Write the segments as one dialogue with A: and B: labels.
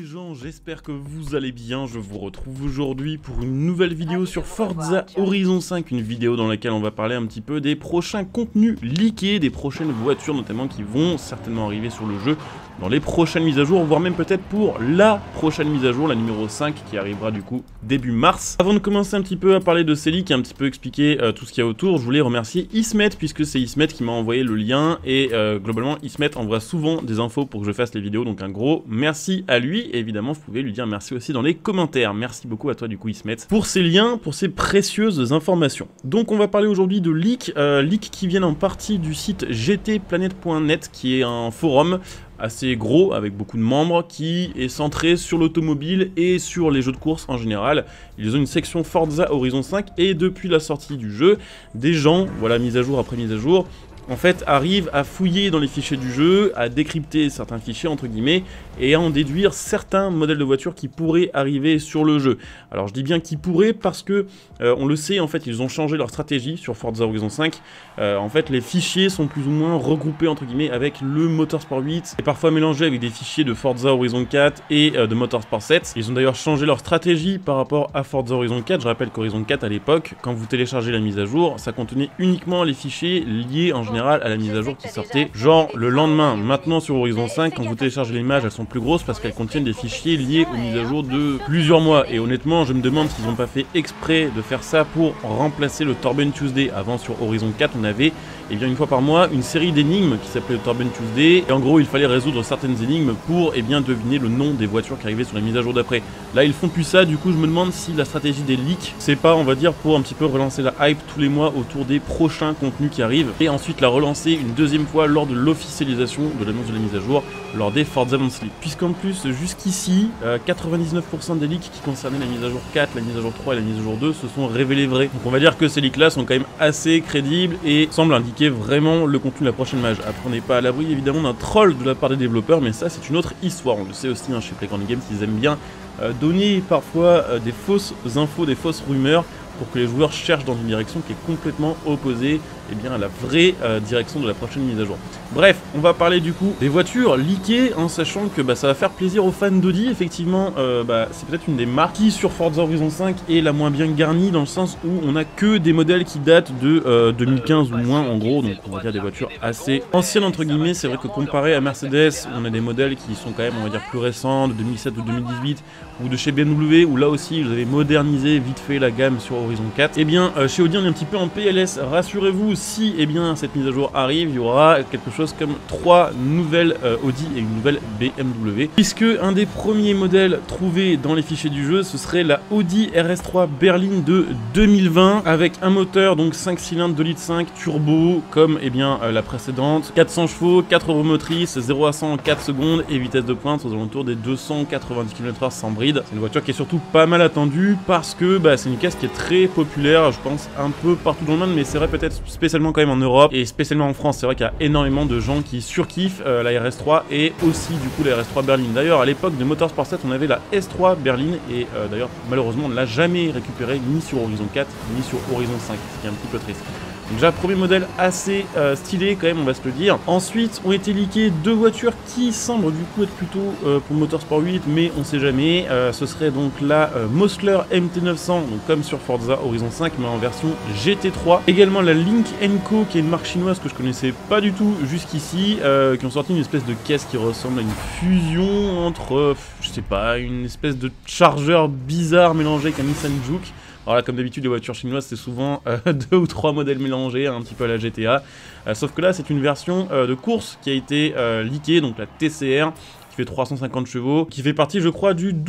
A: gens, j'espère que vous allez bien. Je vous retrouve aujourd'hui pour une nouvelle vidéo sur Forza Horizon 5, une vidéo dans laquelle on va parler un petit peu des prochains contenus leakés, des prochaines voitures notamment qui vont certainement arriver sur le jeu dans les prochaines mises à jour, voire même peut-être pour la prochaine mise à jour, la numéro 5, qui arrivera du coup début mars. Avant de commencer un petit peu à parler de ces leaks et un petit peu expliquer tout ce qu'il y a autour, je voulais remercier Ismet, puisque c'est Ismet qui m'a envoyé le lien, et globalement Ismet envoie souvent des infos pour que je fasse les vidéos, donc un gros merci à lui, et évidemment vous pouvez lui dire merci aussi dans les commentaires. Merci beaucoup à toi du coup Ismet pour ces liens, pour ces précieuses informations. Donc on va parler aujourd'hui de leaks, leaks qui viennent en partie du site gtplanet.net, qui est un forum assez gros, avec beaucoup de membres, qui est centré sur l'automobile et sur les jeux de course en général. Ils ont une section Forza Horizon 5, et depuis la sortie du jeu, des gens, voilà, mise à jour après mise à jour, en fait, arrivent à fouiller dans les fichiers du jeu, à décrypter certains fichiers, entre guillemets, et à en déduire certains modèles de voitures qui pourraient arriver sur le jeu. Alors, je dis bien qui pourraient parce que, on le sait, en fait, ils ont changé leur stratégie sur Forza Horizon 5. En fait, les fichiers sont plus ou moins regroupés, entre guillemets, avec le Motorsport 8, et parfois mélangés avec des fichiers de Forza Horizon 4 et de Motorsport 7. Ils ont d'ailleurs changé leur stratégie par rapport à Forza Horizon 4. Je rappelle qu'Horizon 4, à l'époque, quand vous téléchargez la mise à jour, ça contenait uniquement les fichiers liés en général à la mise à jour qui sortait genre le lendemain. Maintenant sur Horizon 5, quand vous téléchargez les images, elles sont plus grosses parce qu'elles contiennent des fichiers liés aux mises à jour de plusieurs mois. Et honnêtement, je me demande s'ils n'ont pas fait exprès de faire ça pour remplacer le Torben Tuesday. Avant sur Horizon 4, on avait une fois par mois une série d'énigmes qui s'appelait le Torben Tuesday. Et en gros, il fallait résoudre certaines énigmes pour deviner le nom des voitures qui arrivaient sur la mise à jour d'après. Là, ils font plus ça. Du coup, je me demande si la stratégie des leaks, c'est pas, on va dire, pour un petit peu relancer la hype tous les mois autour des prochains contenus qui arrivent. Et ensuite la relancer une deuxième fois lors de l'officialisation de l'annonce de la mise à jour lors des Forza Monthly. Puisqu'en plus, jusqu'ici, 99% des leaks qui concernaient la mise à jour 4, la mise à jour 3 et la mise à jour 2 se sont révélés vrais. Donc on va dire que ces leaks là sont quand même assez crédibles et semblent indiquer vraiment le contenu de la prochaine mage. Après, on n'est pas à l'abri évidemment d'un troll de la part des développeurs, mais ça c'est une autre histoire. On le sait aussi chez Playground Games, ils aiment bien donner parfois des fausses infos, des fausses rumeurs, pour que les joueurs cherchent dans une direction qui est complètement opposée à la vraie direction de la prochaine mise à jour. Bref, on va parler du coup des voitures leakées, en sachant que ça va faire plaisir aux fans d'Audi. Effectivement, c'est peut-être une des marques qui sur Forza Horizon 5 est la moins bien garnie, dans le sens où on a que des modèles qui datent de 2015 ou moins en gros, donc on va dire des voitures assez anciennes entre guillemets. C'est vrai que comparé à Mercedes, on a des modèles qui sont quand même, on va dire, plus récents, de 2007 ou 2018, ou de chez BMW, où là aussi ils avaient modernisé vite fait la gamme sur Horizon 4. Chez Audi on est un petit peu en PLS, rassurez-vous, si cette mise à jour arrive, il y aura quelque chose comme 3 nouvelles Audi et une nouvelle BMW, puisque un des premiers modèles trouvés dans les fichiers du jeu, ce serait la Audi RS3 berline de 2020, avec un moteur donc 5 cylindres 2,5 litres turbo comme la précédente, 400 chevaux, 4 roues motrices, 0 à 100 en 4 secondes et vitesse de pointe aux alentours des 290 km/h sans bride. C'est une voiture qui est surtout pas mal attendue parce que c'est une caisse qui est très populaire, je pense un peu partout dans le monde, mais c'est vrai peut-être spécialement quand même en Europe et spécialement en France. C'est vrai qu'il y a énormément de gens qui surkiffent la RS3 et aussi du coup la RS3 berline. D'ailleurs à l'époque de Motorsport 7 on avait la S3 berline et d'ailleurs malheureusement on ne l'a jamais récupérée ni sur Horizon 4 ni sur Horizon 5, ce qui est un petit peu triste. Donc déjà premier modèle assez stylé quand même, on va se le dire. Ensuite ont été leakées deux voitures qui semblent du coup être plutôt pour Motorsport 8, mais on sait jamais. Ce serait donc la Mosler MT900, donc comme sur Forza Horizon 5 mais en version GT3. Également la Lynk & Co, qui est une marque chinoise que je connaissais pas du tout jusqu'ici, qui ont sorti une espèce de caisse qui ressemble à une fusion entre, je sais pas, une espèce de chargeur bizarre mélangé avec un Nissan Juke. Alors là, comme d'habitude, les voitures chinoises, c'est souvent 2 ou 3 modèles mélangés, un petit peu à la GTA. Sauf que là, c'est une version de course qui a été leakée, donc la TCR, qui fait 350 chevaux, qui fait partie, je crois, du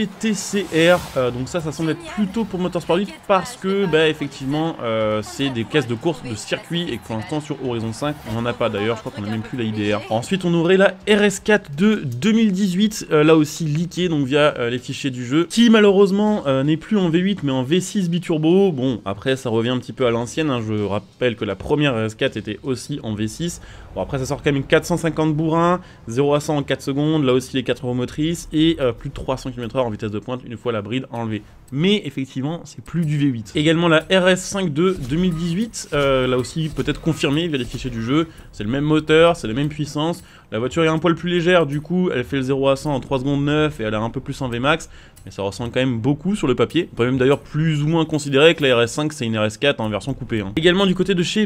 A: WTCR. Donc ça semble être plutôt pour Motorsport 8 parce que, effectivement, c'est des caisses de course de circuit et que pour l'instant, sur Horizon 5, on n'en a pas. D'ailleurs, je crois qu'on n'a même plus la IDR. Ensuite, on aurait la RS4 de 2018, là aussi leakée, donc via les fichiers du jeu, qui malheureusement n'est plus en V8 mais en V6 biturbo. Bon, après, ça revient un petit peu à l'ancienne, hein. Je rappelle que la première RS4 était aussi en V6. Bon, après, ça sort quand même 450 bourrins, 0 à 100 en 4 secondes. Là aussi les 4 roues motrices et plus de 300 km/h en vitesse de pointe une fois la bride enlevée. mais effectivement c'est plus du V8. Également la RS5 de 2018, là aussi peut-être confirmé via les fichiers du jeu, c'est le même moteur, c'est la même puissance, la voiture est un poil plus légère, du coup elle fait le 0 à 100 en 3 secondes 9 et elle a un peu plus en Vmax, mais ça ressemble quand même beaucoup sur le papier. On peut même d'ailleurs plus ou moins considérer que la RS5 c'est une RS4 en version coupée. Également du côté de chez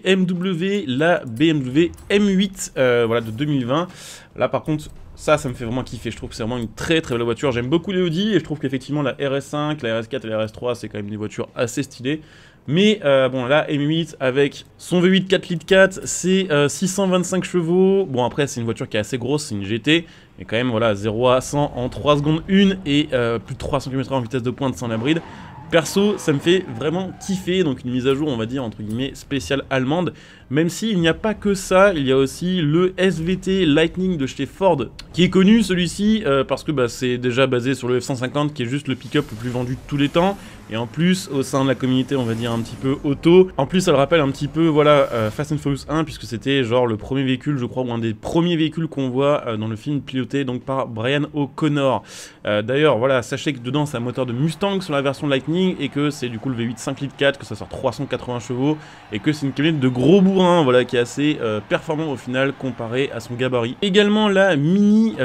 A: BMW, la BMW M8 voilà, de 2020, là par contre ça me fait vraiment kiffer, je trouve que c'est vraiment une très belle voiture, j'aime beaucoup les Audi et je trouve qu'effectivement la RS5, la RS4 et la RS3 c'est quand même des voitures assez stylées. Mais bon, la M8 avec son V8 4 litres 4, c'est 625 chevaux. Bon, après, c'est une voiture qui est assez grosse, c'est une GT. Mais quand même, voilà, 0 à 100 en 3 secondes 1 et plus de 300 km/h en vitesse de pointe sans la bride. Perso, ça me fait vraiment kiffer, donc une mise à jour, on va dire, entre guillemets, spéciale allemande. Même s'il n'y a pas que ça, il y a aussi le SVT Lightning de chez Ford, qui est connu, celui-ci, parce que bah, c'est déjà basé sur le F-150, qui est juste le pick-up le plus vendu de tous les temps. Et en plus, au sein de la communauté, on va dire un petit peu auto. En plus, ça le rappelle un petit peu, voilà, Fast and Furious 1, puisque c'était genre le premier véhicule, je crois, ou un des premiers véhicules qu'on voit dans le film, piloté donc par Brian O'Connor. D'ailleurs, voilà, sachez que dedans, c'est un moteur de Mustang sur la version Lightning, et que c'est du coup le V8 5 litres 4, que ça sort 380 chevaux, et que c'est une camionnette de gros bourrin, voilà, qui est assez performant au final, comparé à son gabarit. Également, la Mini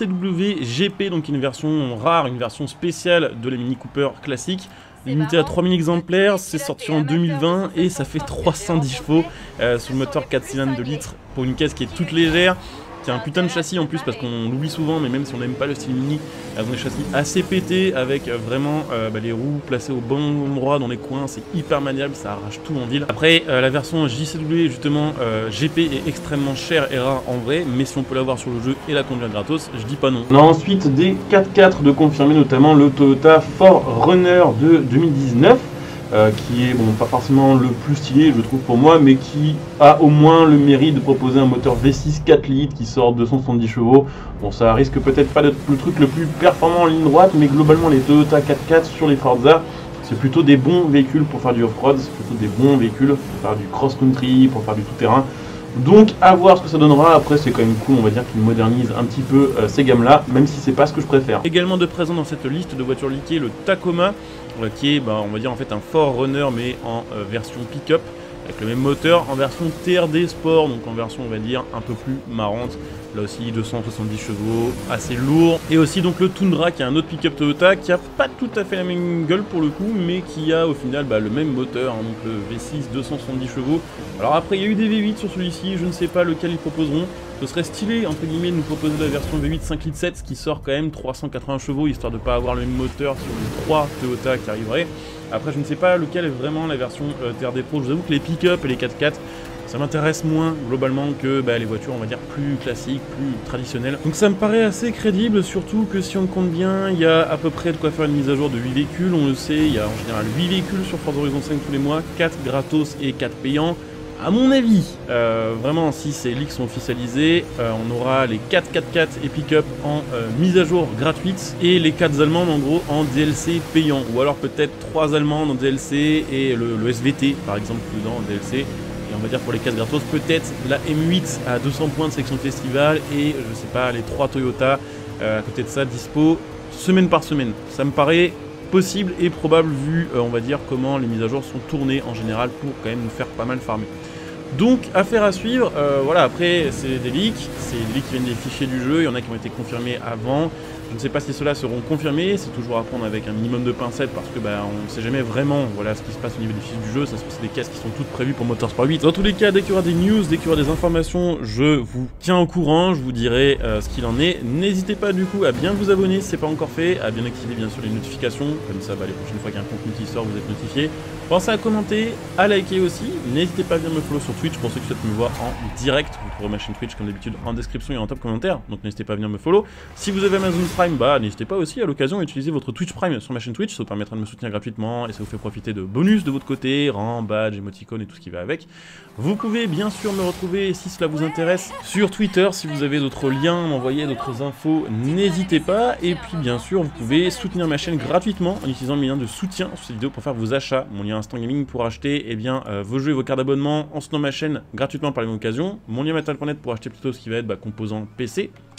A: JCW GP, donc une version rare, une version spéciale de la Mini Cooper classique. Limité à 3000 exemplaires, c'est sorti en 2020 et ça fait 310 chevaux sur le moteur 4 cylindres de litres pour une caisse qui est toute légère, qui a un putain de châssis en plus parce qu'on l'oublie souvent, mais même si on n'aime pas le style Mini, elles ont des châssis assez pétés avec vraiment les roues placées au bon endroit dans les coins, c'est hyper maniable, ça arrache tout en ville. Après la version JCW justement GP est extrêmement chère et rare en vrai, mais si on peut l'avoir sur le jeu et la conduire gratos, je dis pas non. On a ensuite des 4x4 de confirmer, notamment le Toyota 4Runner de 2019. Qui est bon, pas forcément le plus stylé je trouve pour moi, mais qui a au moins le mérite de proposer un moteur V6 4 litres qui sort 270 chevaux. Bon, ça risque peut-être pas d'être le truc le plus performant en ligne droite, mais globalement les Toyota 4x4 sur les Forza, c'est plutôt des bons véhicules pour faire du off-road, c'est plutôt des bons véhicules pour faire du cross-country, pour faire du tout-terrain. Donc à voir ce que ça donnera. Après c'est quand même cool, on va dire qu'ils modernisent un petit peu ces gammes là, même si c'est pas ce que je préfère. Également de présent dans cette liste de voitures leakées, le Tacoma, qui est on va dire en fait un 4Runner mais en version pick-up, avec le même moteur en version TRD Sport, donc en version on va dire un peu plus marrante. Là aussi 270 chevaux, assez lourd. Et aussi donc le Tundra qui est un autre pick-up Toyota qui a pas tout à fait la même gueule pour le coup, mais qui a au final le même moteur, donc le V6 270 chevaux. Alors après il y a eu des V8 sur celui-ci, je ne sais pas lequel ils proposeront. Ce serait stylé entre guillemets de nous proposer la version V8 5 litres 7 qui sort quand même 380 chevaux, histoire de ne pas avoir le même moteur sur les 3 Toyota qui arriveraient. Après je ne sais pas lequel est vraiment la version TRD Pro, je vous avoue que les pick-up et les 4x4 ça m'intéresse moins globalement que les voitures on va dire plus classiques, plus traditionnelles. Donc ça me paraît assez crédible, surtout que si on compte bien, il y a à peu près de quoi faire une mise à jour de 8 véhicules, on le sait, il y a en général 8 véhicules sur Forza Horizon 5 tous les mois, 4 gratos et 4 payants. À mon avis, vraiment si ces leaks sont officialisés, on aura les 4 4x4 et pick-up en mise à jour gratuite et les 4 allemandes en gros en DLC payant, ou alors peut-être 3 allemandes en DLC et le SVT par exemple dedans en DLC. Et on va dire pour les 4 gratos, peut-être la M8 à 200 points de section festival et je sais pas, les 3 Toyota à côté de ça dispo semaine par semaine. Ça me paraît possible et probable vu on va dire comment les mises à jour sont tournées en général pour quand même nous faire pas mal farmer. Donc affaire à suivre, voilà, après c'est des leaks qui viennent des fichiers du jeu, il y en a qui ont été confirmés avant. Je ne sais pas si ceux-là seront confirmés, c'est toujours à prendre avec un minimum de pincettes parce que on ne sait jamais vraiment ce qui se passe au niveau des fiches du jeu, ça c'est des caisses qui sont toutes prévues pour Motorsport 8. Dans tous les cas, dès qu'il y aura des news, dès qu'il y aura des informations, je vous tiens au courant, je vous dirai ce qu'il en est. N'hésitez pas du coup à bien vous abonner si ce n'est pas encore fait, à bien activer bien sûr les notifications, comme ça les prochaines fois qu'il y a un contenu qui sort, vous êtes notifié. Pensez à commenter, à liker aussi, n'hésitez pas à venir me follow sur Twitch pour ceux qui souhaitent me voir en direct, vous trouverez ma chaîne Twitch comme d'habitude en description et en top commentaire, donc n'hésitez pas à venir me follow. Si vous avez Amazon Prime, n'hésitez pas aussi à l'occasion à utiliser votre Twitch Prime sur ma chaîne Twitch, ça vous permettra de me soutenir gratuitement et ça vous fait profiter de bonus de votre côté, rang, badge, émoticône et tout ce qui va avec. Vous pouvez bien sûr me retrouver si cela vous intéresse sur Twitter, si vous avez d'autres liens, m'envoyer d'autres infos, n'hésitez pas. Et puis bien sûr vous pouvez soutenir ma chaîne gratuitement en utilisant le lien de soutien sur cette vidéo pour faire vos achats. Mon lien Instant Gaming pour acheter vos jeux et vos cartes d'abonnement en soutenant ma chaîne gratuitement par la même occasion. Mon lien Metal.net pour acheter plutôt ce qui va être composant PC.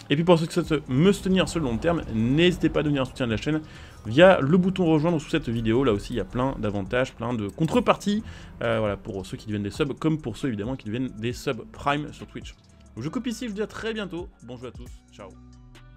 A: Et puis pour ceux qui souhaitent me soutenir sur le long terme, n'hésitez pas à devenir un soutien de la chaîne via le bouton rejoindre sous cette vidéo. Là aussi il y a plein d'avantages, plein de contreparties, voilà, pour ceux qui deviennent des subs, comme pour ceux évidemment qui deviennent des subs prime sur Twitch. Donc je coupe ici, je vous dis à très bientôt, bonjour à tous, ciao.